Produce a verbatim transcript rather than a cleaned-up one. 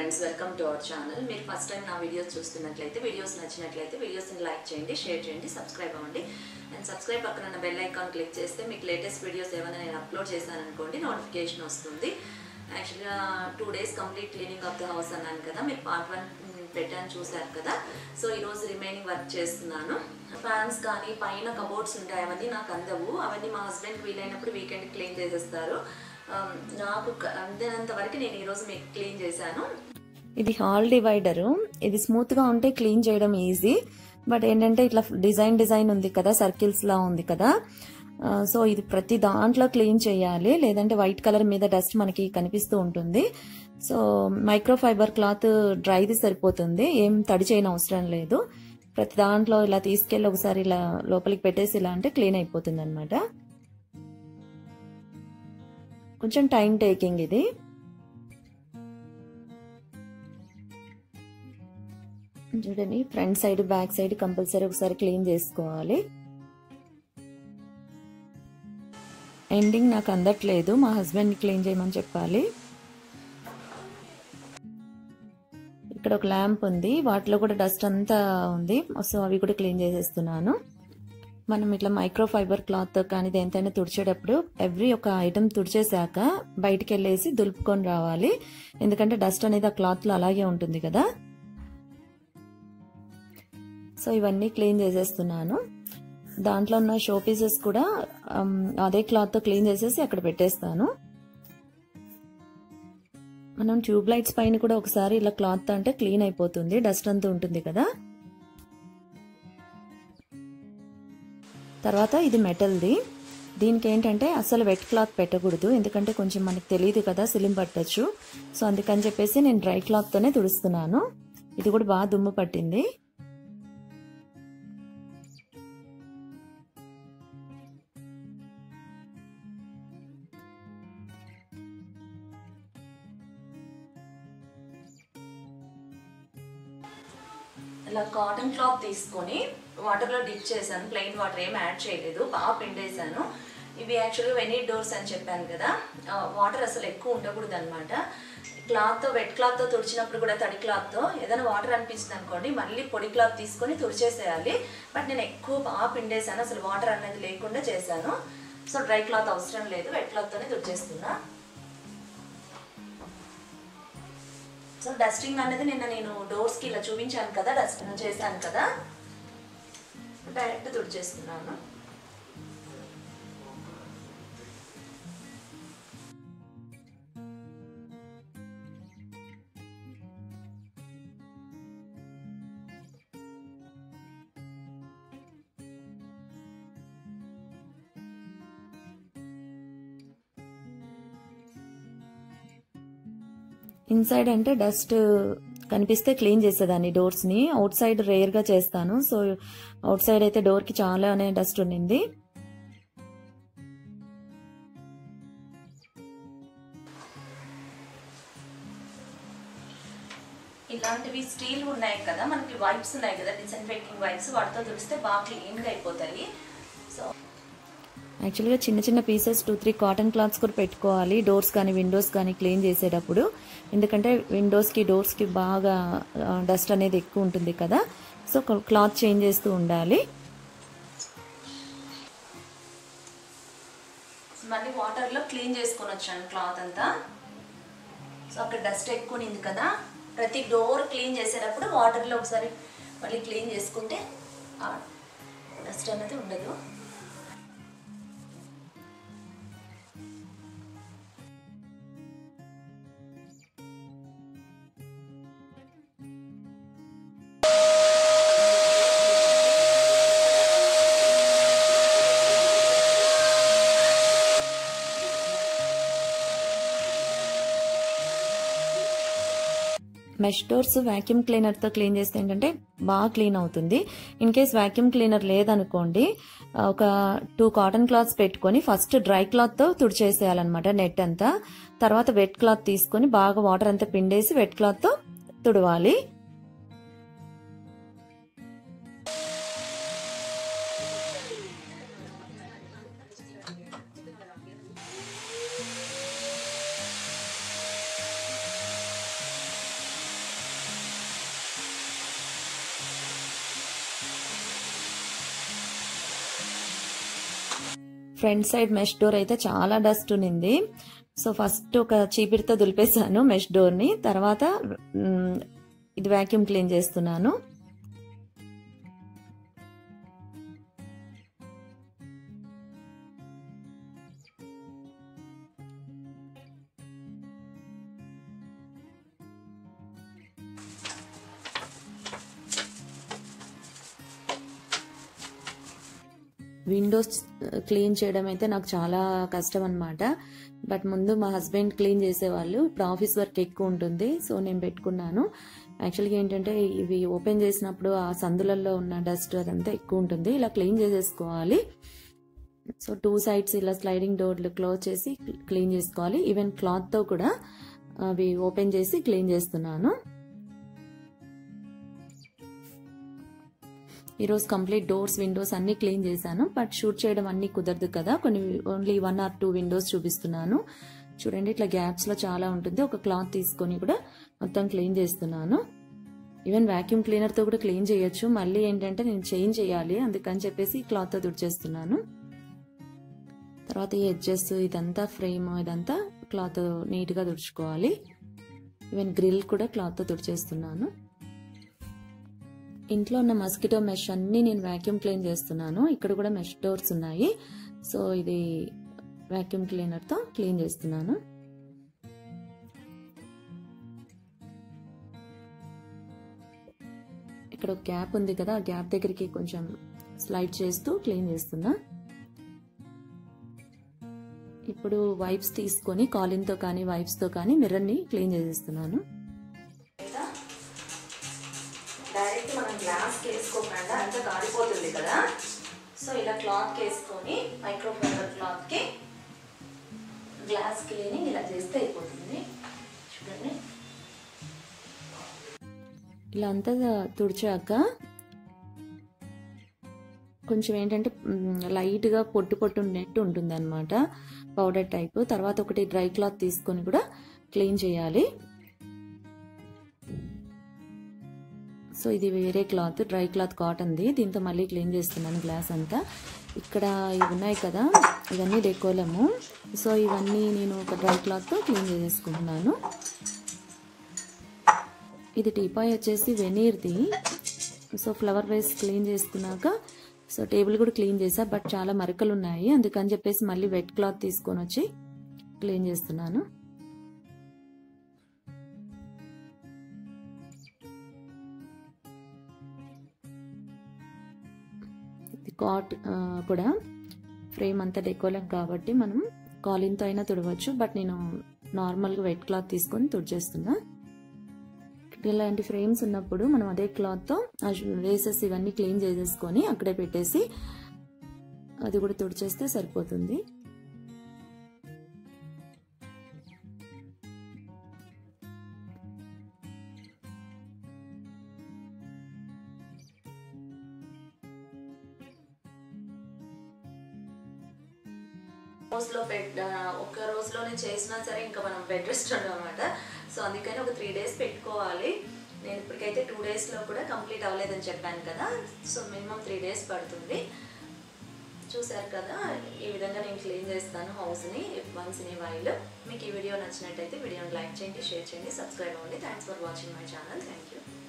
Friends, welcome to our channel. మీరు first time నా videos చూస్తున్నట్లయితే వీడియోస్ నచ్చినట్లయితే వీడియోస్ని లైక్ చేయండి, షేర్ చేయండి, సబ్స్క్రైబ్ అవ్వండి. అండ్ సబ్స్క్రైబ్ పక్కన ఉన్న బెల్ ఐకాన్ క్లిక్ చేస్తే మీకు లేటెస్ట్ వీడియోస్ ఏమైనా నేను అప్లోడ్ చేశాను అనుకోండి నోటిఫికేషన్ వస్తుంది. యాక్చువల్గా two days complete cleaning of the house అన్నాను కదా, మీరు పార్ట్ వన్ పెట్టాను చూశారు కదా. సో ఈరోజు రిమైనింగ్ వర్క్ చేస్తున్నాను. ఫ్యాన్స్ కానీ పైన కబోర్డ్స్ ఉంటాయి, అవన్నీ నాకు అందవు. అవన్నీ మా హస్బెండ్ వీలైనప్పుడు వీకెండ్ క్లీన్ చేసేస్తారు. నాకు అందినంత వరకు నేను ఈరోజు మీకు క్లీన్ చేశాను. ఇది హాల్ డివైడరు. ఇది స్మూత్గా ఉంటే క్లీన్ చేయడం ఈజీ. బట్ ఏంటంటే ఇట్లా డిజైన్ డిజైన్ ఉంది కదా, సర్కిల్స్ లా ఉంది కదా. సో ఇది ప్రతి దాంట్లో క్లీన్ చేయాలి, లేదంటే వైట్ కలర్ మీద డస్ట్ మనకి కనిపిస్తూ ఉంటుంది. సో మైక్రోఫైబర్ క్లాత్ డ్రైది సరిపోతుంది, ఏం తడి చేయని అవసరం లేదు. ప్రతి దాంట్లో ఇలా తీసుకెళ్ళి ఒకసారి ఇలా లోపలికి పెట్టేసి ఇలా అంటే క్లీన్ అయిపోతుంది అనమాట. కొంచెం టైం టేకింగ్ ఇది. చూడండి, front side back side compulsory ఒకసారి క్లీన్ చేసుకోవాలి. ఎండింగ్ నాకు అందట్లేదు, మా హస్బెండ్ క్లీన్ చేయమని చెప్పాలి. ఇక్కడ ఒక ల్యాంప్ ఉంది, వాటిలో కూడా డస్ట్ అంతా ఉంది. సో అవి కూడా క్లీన్ చేసేస్తున్నాను. మనం ఇట్లా మైక్రోఫైబర్ క్లాత్ కానీ దేనితైనా తుడిచేటప్పుడు ఎవ్రీ ఒక ఐటమ్ తుడిచేసాక బయటికి వెళ్ళేసి దులుపుకొని రావాలి, ఎందుకంటే డస్ట్ అనేది ఆ క్లాత్లో అలాగే ఉంటుంది కదా. సో ఇవన్నీ క్లీన్ చేసేస్తున్నాను. దాంట్లో ఉన్న షో పీసెస్ కూడా అదే క్లాత్తో క్లీన్ చేసేసి అక్కడ పెట్టేస్తాను. మనం ట్యూబ్ లైట్స్ పైన కూడా ఒకసారి ఇలా క్లాత్ అంటే క్లీన్ అయిపోతుంది, డస్ట్ అంతా ఉంటుంది కదా. తర్వాత ఇది మెటల్ది. దీనికి ఏంటంటే అసలు వెట్ క్లాత్ పెట్టకూడదు, ఎందుకంటే కొంచెం మనకు తెలియదు కదా, సిలిం పట్టచ్చు. సో అందుకని చెప్పేసి నేను డ్రై క్లాత్తోనే తుడుస్తున్నాను. ఇది కూడా బాగా దుమ్ము పట్టింది. ఇలా కాటన్ క్లాత్ తీసుకొని వాటర్లో డిప్ చేశాను, ప్లెయిన్ వాటర్ ఏం యాడ్ చేయలేదు, బాగా పిండేశాను. ఇవి యాక్చువల్గా వెనీర్ డోర్స్ అని చెప్పాను కదా, వాటర్ అసలు ఎక్కువ ఉండకూడదు అనమాట. క్లాత్తో వెట్ క్లాత్తో తుడిచినప్పుడు కూడా తడి క్లాత్తో ఏదైనా వాటర్ అనిపించింది అనుకోండి, మళ్ళీ పొడి క్లాత్ తీసుకొని తుడిచేసేయాలి. బట్ నేను ఎక్కువ బాగా పిండేశాను, అసలు వాటర్ అనేది లేకుండా చేశాను. సో డ్రై క్లాత్ అవసరం లేదు, వెట్ క్లాత్తోనే తుడిచేస్తున్నా. సో డస్టింగ్ అనేది నిన్న నేను డోర్స్కి ఇలా చూపించాను కదా, డస్ట్ చేశాను కదా, డైరెక్ట్ తుడిచేస్తున్నాను. ఇన్సైడ్ అంటే డస్ట్ కనిపిస్తే క్లీన్ చేసేదాన్ని డోర్స్ని, అవుట్ సైడ్ రేర్గా చేస్తాను. సో అవుట్ సైడ్ అయితే డోర్కి చాలానే డస్ట్ ఉండింది. ఇలాంటివి స్టీల్ ఉన్నాయి కదా, మనకి వైప్స్ ఉన్నాయి కదా, డిస్ఇన్ఫెక్టింగ్ వైప్స్, వాటితో తుడిస్తే బాగా క్లీన్గా అయిపోతాయి. సో యాక్చువల్గా చిన్న చిన్న pieces two three cotton cloths కూడా పెట్టుకోవాలి డోర్స్ కానీ విండోస్ కానీ క్లీన్ చేసేటప్పుడు, ఎందుకంటే విండోస్కి డోర్స్కి బాగా డస్ట్ అనేది ఎక్కువ ఉంటుంది కదా. సో క్లాత్ చేంజ్ చేస్తూ ఉండాలి. మళ్ళీ వాటర్లో క్లీన్ చేసుకొని వచ్చాను క్లాత్ అంతా. సో అక్కడ డస్ట్ ఎక్కువ ఉంది కదా, ప్రతి డోర్ క్లీన్ చేసేటప్పుడు వాటర్లో ఒకసారి మళ్ళీ క్లీన్ చేసుకుంటే డస్ట్ అనేది ఉండదు. మెష్ డోర్స్ వాక్యూమ్ క్లీనర్తో క్లీన్ చేస్తే ఏంటంటే బాగా క్లీన్ అవుతుంది. ఇన్ కేస్ వాక్యూమ్ క్లీనర్ లేదనుకోండి, ఒక టూ కాటన్ క్లాత్స్ పెట్టుకొని ఫస్ట్ డ్రై క్లాత్తో తుడిచేసేయాలన్నమాట నెట్ అంతా. తర్వాత వెట్ క్లాత్ తీసుకొని బాగా వాటర్ అంతా పిండేసి వెట్ క్లాత్తో తుడవాలి. ఫ్రంట్ సైడ్ మెష్ డోర్ అయితే చాలా డస్ట్ ఉన్నింది. సో ఫస్ట్ ఒక చీపిరితో దులిపేశాను మెష్ డోర్ని. తర్వాత ఇది వ్యాక్యూమ్ క్లీన్ చేస్తున్నాను. విండోస్ క్లీన్ చేయడం అయితే నాకు చాలా కష్టం అనమాట. బట్ ముందు మా హస్బెండ్ క్లీన్ చేసేవాళ్ళు. ఇప్పుడు ఆఫీస్ వర్క్ ఎక్కువ ఉంటుంది, సో నేను పెట్టుకున్నాను. యాక్చువల్గా ఏంటంటే ఇవి ఓపెన్ చేసినప్పుడు ఆ సందులలో ఉన్న డస్ట్ అదంతా ఎక్కువ ఉంటుంది. ఇలా క్లీన్ చేసేసుకోవాలి. సో టూ సైడ్స్ ఇలా స్లైడింగ్ డోర్లు క్లోజ్ చేసి క్లీన్ చేసుకోవాలి. ఈవెన్ క్లాత్తో కూడా అవి ఓపెన్ చేసి క్లీన్ చేస్తున్నాను. ఈరోజు కంప్లీట్ డోర్స్ విండోస్ అన్ని క్లీన్ చేశాను. బట్ షూట్ చేయడం అన్ని కుదరదు కదా, కొన్ని only one or two windows చూపిస్తున్నాను. చూడండి ఇట్లా గ్యాప్స్లో చాలా ఉంటుంది. ఒక క్లాత్ తీసుకొని కూడా మొత్తం క్లీన్ చేస్తున్నాను. ఈవెన్ వ్యాక్యూమ్ క్లీనర్తో కూడా క్లీన్ చేయొచ్చు. మళ్ళీ ఏంటంటే నేను చేంజ్ చేయాలి, అందుకని చెప్పేసి క్లాత్తో తుడిచేస్తున్నాను. తర్వాత ఈ ఎడ్జెస్ ఇదంతా ఫ్రేమ్ ఇదంతా క్లాత్ నీట్గా తుడుచుకోవాలి. ఈవెన్ గ్రిల్ కూడా క్లాత్తో తుడిచేస్తున్నాను. ఇంట్లో ఉన్న మస్కిటో మెష్ అన్ని నేను వ్యాక్యూమ్ క్లీన్ చేస్తున్నాను. ఇక్కడ కూడా మెష్ డోర్స్ ఉన్నాయి. సో ఇది వ్యాక్యూమ్ క్లీనర్తో క్లీన్ చేస్తున్నాను. ఇక్కడ ఒక గ్యాప్ ఉంది కదా, ఆ గ్యాప్ దగ్గరికి కొంచెం స్లైడ్ చేస్తూ క్లీన్ చేస్తున్నా. ఇప్పుడు వైప్స్ తీసుకొని కాలిన్తో కానీ వైప్స్తో కానీ మిర్రర్ని క్లీన్ చేసేస్తున్నాను. డైరెక్ట్ మనం గ్లాస్ వేసుకోకుండా అంతా కారిపోతుంది కదా, సో ఇలా క్లాత్ వేసుకొని మైక్రోఫైబర్ క్లాత్కి గ్లాస్ క్లీనింగ్ ఇలా చేస్తే అయిపోతుంది. చూడండి ఇలా అంతా తుడిచాక కొంచెం ఏంటంటే లైట్గా పొట్టు పొట్టు ఉన్నట్టు ఉంటుంది అనమాట, పౌడర్ టైప్. తర్వాత ఒకటి డ్రై క్లాత్ తీసుకొని కూడా క్లీన్ చేయాలి. సో ఇది వేరే క్లాత్, డ్రై క్లాత్ కాటన్ది. దీంతో మళ్ళీ క్లీన్ చేస్తున్నాను గ్లాస్ అంతా. ఇక్కడ ఇవి ఉన్నాయి కదా, ఇవన్నీ డెకోలము. సో ఇవన్నీ నేను ఒక డ్రై క్లాత్తో క్లీన్ చేసేసుకుంటున్నాను. ఇది టీపాయ్ వచ్చేసి వెనీర్ది. సో ఫ్లవర్ వేస్ క్లీన్ చేసుకున్నాక సో టేబుల్ కూడా క్లీన్ చేసా, బట్ చాలా మరకలు ఉన్నాయి, అందుకని చెప్పేసి మళ్ళీ వెట్ క్లాత్ తీసుకొని వచ్చి క్లీన్ చేస్తున్నాను. కాట్ కూడా ఫ్రేమ్ అంతా డెకోలం కాబట్టి మనం కాలిన్తో అయినా తుడవచ్చు, బట్ నేను నార్మల్గా వెట్ క్లాత్ తీసుకొని తుడిచేస్తున్నా. ఇలాంటి ఫ్రేమ్స్ ఉన్నప్పుడు మనం అదే క్లాత్తో వేసెస్ ఇవన్నీ క్లీన్ చేసేసుకొని అక్కడే పెట్టేసి అది కూడా తుడిచేస్తే సరిపోతుంది. రోజులో పెట్ట ఒక రోజులోనే చేసినా సరే ఇంకా మనం బెడ్ రెస్ట్ అనమాట. సో అందుకని ఒక త్రీ డేస్ పెట్టుకోవాలి. నేను ఇప్పటికైతే టూ డేస్లో కూడా కంప్లీట్ అవ్వలేదని చెప్పాను కదా, సో మినిమం త్రీ డేస్ పడుతుంది. చూసారు కదా, ఈ విధంగా నేను క్లీన్ చేస్తాను హౌస్ని వన్స్ ఇన్ ఏ వైల్. మీకు ఈ వీడియో నచ్చినట్టయితే వీడియోని లైక్ చేయండి, షేర్ చేయండి, సబ్స్క్రైబ్ అవ్వండి. Thanks for watching my channel. Thank you.